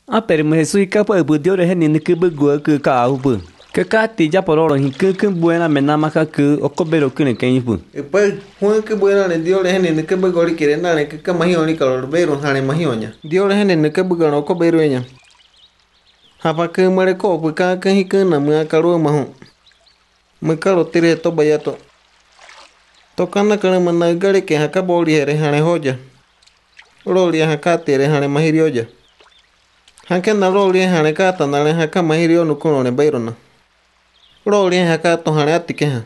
Pero Jesús y capa de Dios es ni que bego que caupo. Que cati ya por oro y que buena menamaca que o cobero que ne kenyipu. Pues, Juan que buena le dio le ni que bego le quiere nada que camajioni calor vero hane mahioña. Dio le ni que bego no cobero ella. Hapa que muere copo cada que hicana me acaro majo. Me caro tire to bayato. Tocando que le manda gare que jaca boli eres hane joya. Roli jaca tere hane mahirioya. Hanke na roli hane kata na le jaca mahirio no kono ne beirona. Roli jaca to hane atike.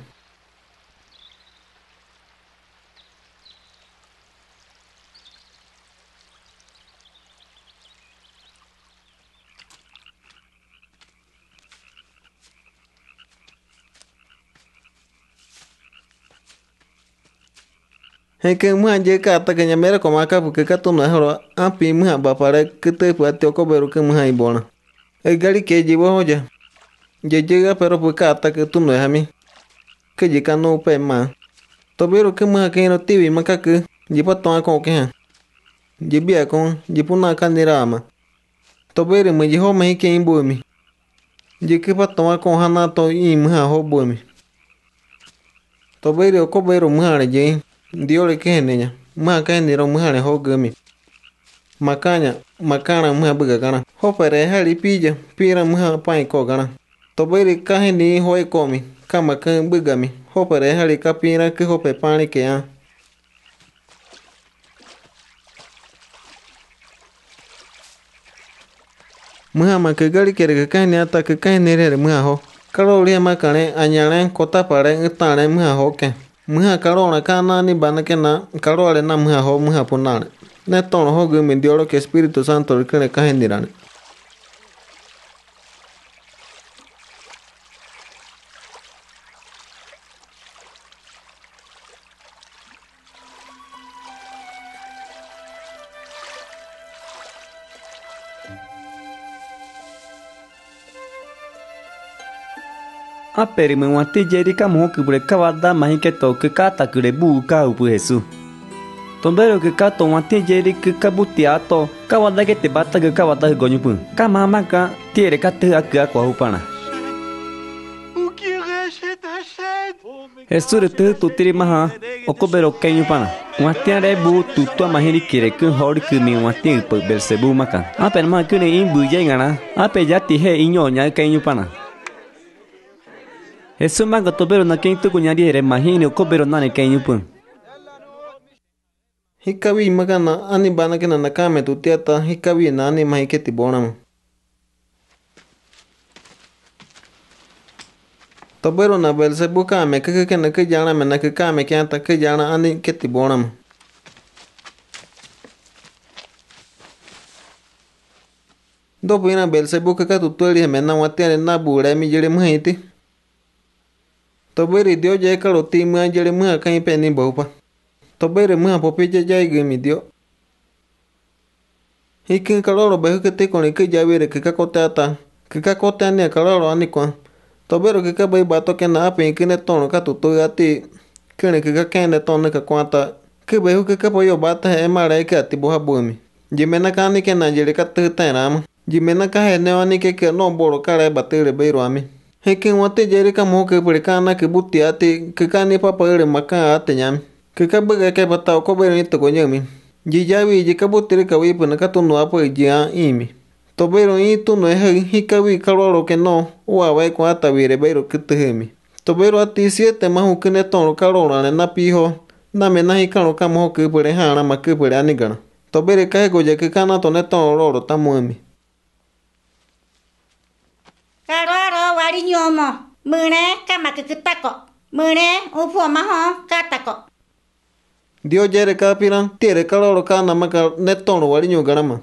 Que muan llega hasta que ñamera como acá porque acá tú no es oro ampi muan va para que te pueda te ocobero que muan y bona el gari que llevo joya ya llega pero pues hasta que tú no es a mí que llega no pe más tobero que muan que no tivi maca que lleva toda con que llevia con lleva una candera ama tobero me dijo me que en bumi llegué para tomar con hanato y muan ho bumi tobero ocobero muan le Dios le que niña, más que ni ron mujeres hogami. Macaña, macana mujer buga gana. Hopere heli pilla, pira mujer pain co gana. Toberi caje ni hoy comi, cama que bugami. Hopere heli capira que hope pani que ya. Mujer ma que gali quiere que cae ni hasta que cae ni re mujer ho. Caloría macane, añalen cota para estare mujer ho que. Muha carona cana ni bana que na caro na muha ho muha ponane ne tono ho gumi diolo que Espíritu Santo el que le cae nirane Pero me guante jeri kamo que breca vada más que toque cata que le buca upu Jesús. Tombero que cato guante jeri que cabutiato, cavada que te bata que cavada que goñupu. Camama ca tiere cate a que aqua upana. Jesús de tu tiri maha, o cobero kenyu pana. Guante rebu tu tua mahiri quiere que hori que mi guante por Belzebu maca. Pero más que ne imbu llegana, ya tije iñoña kenyu pana. Eso más gato pero na quem tu cuñari eres imagine o cobero na ne quem upun. Hikabi magana ani bana que na kame tu tiata hikabi na ani mai que tibona. Tobero na Belzebu kame que na que jana me na que kame que anta que jana ani que tibona. Do pina Belzebu que tu tueli me na watiane na bure mi jere muhiti. Toberi dio ya calo ti mua jere mua kan peni bopa. Toberi mua popi ya gemi dio. Hikin caloro behu que te con el que ya vire que cacotata. Que cacota ni a caloro anikwan. Tobero que cabai bato que na api que ne tono ka tu ati. Que ne que ne tono que cuanta. Que behu que capoyo bata e mare que ati boha bumi. Jimena kani que na jere ka te tenama. Jimena ka he ne ani que no boro cara batere beiro ami. Hekin wate jeri ka mo ke perikana ke butiate ke kani papa ere maka ate nyami ke ka bega ke bata ko bere ni to nyami ji jawi ji ka butire ka wi puna ka tu no apo ji a imi to bero i tu no he hikawi kaloro ke no wa wa ko ata vire bero ke te hemi to bero ati 7 mahu ke ne tono kaloro na piho na me na hikano ka mo ke pere hana ma ke pere anigana to bere ka go je ke kana to ne tono loro tamuemi Caroro wariñomo, mune kama que taco, mune upo maho catako. Dio jere kapiran, tiere caloro kana maka netono wariño garama.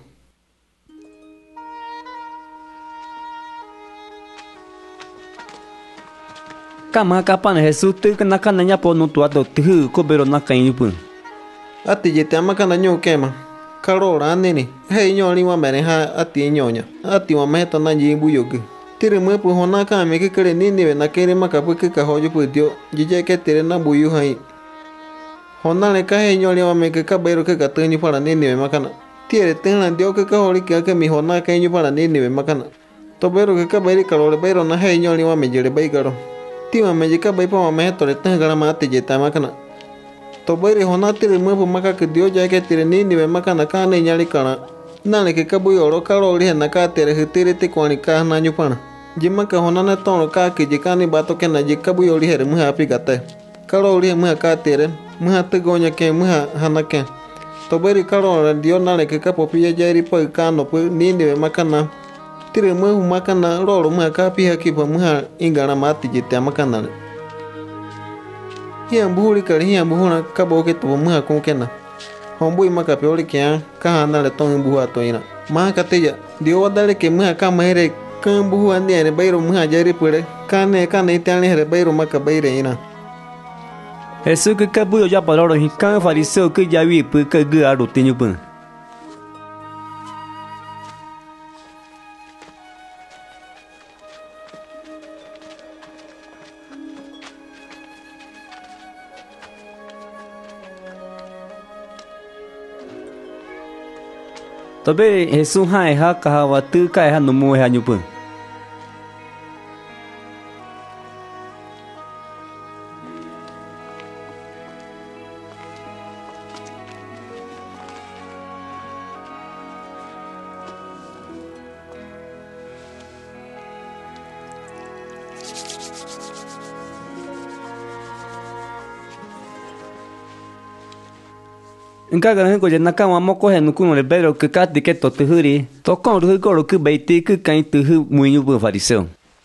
Kama kapan Jesús tu kena kana nyapo no tuado tu cobero na kenyu. Ati jete amaka na nyo kema. Calora nini, hey nyoni wa mereha ati nyonya. Ati wa meta na jimbu yogi. Tire mwe pu hona ka me ke kere ni na kere maka pu ke ka hoyo pu dio jije ke tire na buyu hai hona le ka he nyoli wa me ke ka bero ke ka tani para ni makana Tiere tena dio que hori que mi jona que ñu para ni ve macana. Tobero que caberi calor bero na hey ñoli wa me jere baigaro. Tima me jika bai pa me tore tan gara mate jeta macana. Toberi jona tire mu pu maka que dio ya que tire ni ve macana ka ne ñali kana. Nale que cabu oro calor na ka tere tire te kwani ka na ñu pana. Jima ka jona na tono ka que jika ni bato que na jika bu ori here mu api gate. Calor mu ka tere mu te gonya que mu hana que. Toberi calor dio nale que capopilla jeri po kano pu ni ve macana. Tire mu makana roro mu ka pi haki pa mu ingana mati jete makana. Hian buhuri kali hian buhuna kabo ke to mu ko kena. Hombui maka peori ke ka hana le ton buha to ina. Ma ka teja dio wadale ke mu ka mere kan buhu ande ne bairo mu jeri pure kane itane here bairo maka baire ina. Jesús que cabuyo ya paloro hikan fariseo que ya vi pu que gu aru tinyu pun. Tobe Jesús hai ha kahawa tu kai ha numu ha nyupun. Enka garan ko jena ka ma ko he nuku no le bero que ka de que to te huri to kon ru ko ru que beiti que kan te hu muinho bu fariseu.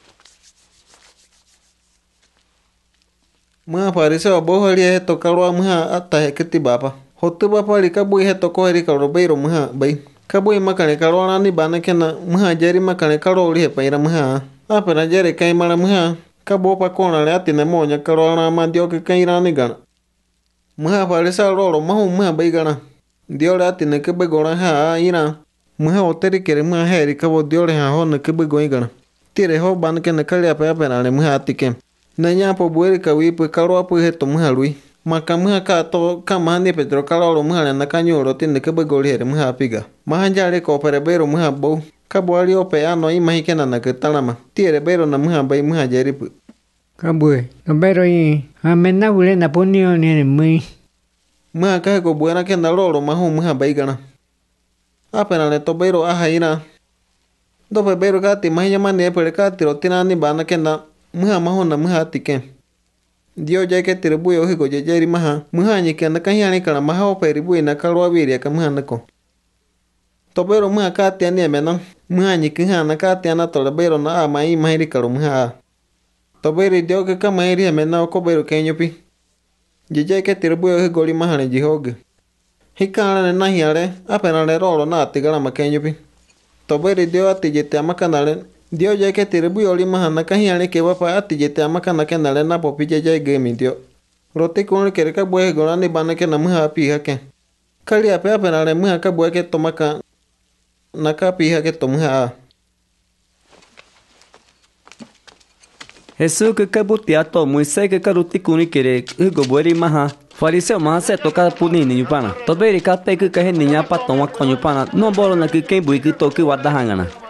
Ma fariseu bo hori he to karo mu ata he kiti baba. Hotu baba ri ka bu he to ko ri ka ro beiro mu bai. Ka bu ma kane karo na ni bana kena mu jeri ma kane karo ri he paira mu a pera jeri kai mala mu ka bo pa kona le atine mo nya karo na ma dio que kai ra ni gana. Muha parisa roro mahu muha baigana. Diore atine que begora ha ina. Muha oteri kere muha heri kabo diore ha hona que begoigana. Tire ho ban que na kalia pa penale muha atike. Na nya po bueri kawi pu karo apu heto muha lui. Maka muha ka to kama ni pedro karo muha na kanyoro tine que begori here muha apiga. Maha jare ko pere bero muha bo. Kabo ali ope ano imahi kena na ketalama. Tire bero na muha bai muha jeripu. Kabue, kabero i amena ule na ponio ni mui. Muha kahe ko buena ke na roro mahu muha baigana. Apena le tobero aha ina. Dope bero kati mahi yamane pere kati rotina ni bana ke na muha mahu na muha atike. Dio jai ke tire buyo higo jejeri maha. Muha ni ke na kahiani kana maha operi bui na kalwa viria ka muha nako. Tobero muha kati ani emena. Muha ni kiha na kati ana tolebero na ama i mahiri karo muha. Toberi dio que kamairi amena ko bero kenyopi. Jije ke tirbuyo he goli mahane jihoge. Hikana ne nahiare apena le rolo na atigala makenyopi. Toberi dio atijete amakanale dio je ke tirbuyo li mahana kahiane ke wapa atijete amakana kenale na popije je gemi dio. Roti kun ke ka bue golani bana ke na muha pi hake. Kali ape apena le muha ka bue ke tomaka na ka pi hake tomuha. Jesús que cabutia to Moisés que caruti kuni kere go bori maha fariseu maha se toka puni ni pana to beri ka te que niña pa toma konyo pana no bolo na que quem bui que to que wada hangana